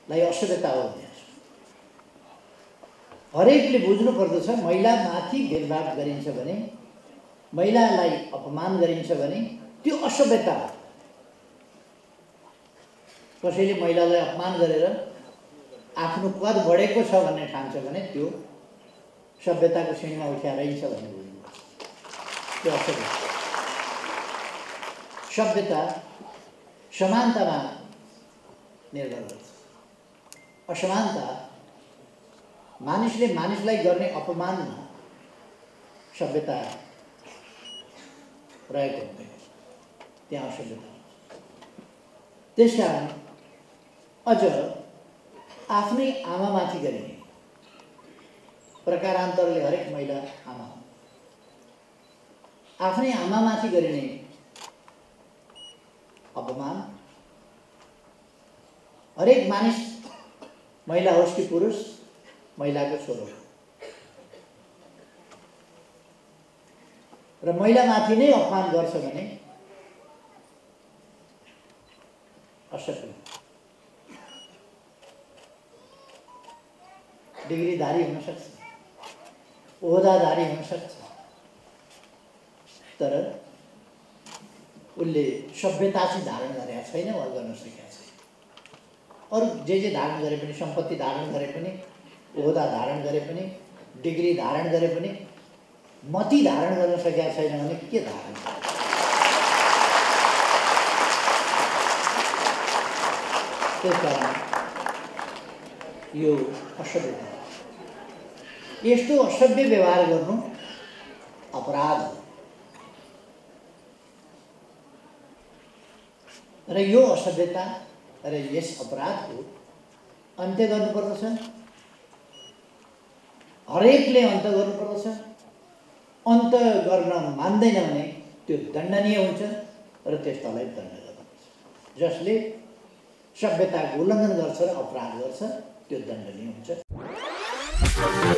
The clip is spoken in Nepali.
लाई असभ्यता हो भन्ने हरेकले बुझ्नु पर्दछ। महिलामाथि भेदभाव गरिन्छ भने, महिलालाई अपमान गरिन्छ भने त्यो असभ्यता हो। कसैले महिलालाई अपमान गरेर आफ्नो कद बढेको छ भन्ने ठान्छ भने त्यो सभ्यताको श्रेणीमा उठ्याइन्छ भन्ने बुझ्नुपर्छ। त्यो असभ्यता। सभ्यता समानतामा निर्भर गर्छ। असमानता मानिसले मानिसलाई गर्ने अपमानमा सभ्यता रहेको हुँदैन, त्यहाँ असभ्यता। त्यसकारण अझ आफ्नै आमामाथि गरिने प्रकारान्तरले हरेक महिला आमा, आफ्नै आमामाथि गरिने अपमान हरेक मानिस, महिला होस् कि पुरुष, महिलाको छोरो र महिलामाथि नै अपमान गर्छ भने असभ्य। डिग्रीधारी हुन सक्छ, ओहदाधारी हुन सक्छ, तर उसले सभ्यता चाहिँ धारण गरेका छैन वा गर्न सकेका छैन। अरू जे धारण गरे पनि, सम्पत्ति धारण गरे पनि, ओहदा धारण गरे पनि, डिग्री धारण गरे पनि मति धारण गर्न सकेका छैन भने के धारण गर्छ? त्यसकारण यो असभ्यता, यस्तो असभ्य व्यवहार गर्नु अपराध हो र यो असभ्यता र यस अपराधको अन्त्य गर्नुपर्दछ। हरेकले अन्त्य गर्नुपर्दछ। अन्त्य गर्न मान्दैन भने त्यो दण्डनीय हुन्छ र त्यस्तालाई दण्ड गर्नुपर्छ। जसले सभ्यताको उल्लङ्घन गर्छ र अपराध गर्छ त्यो दण्डनीय हुन्छ।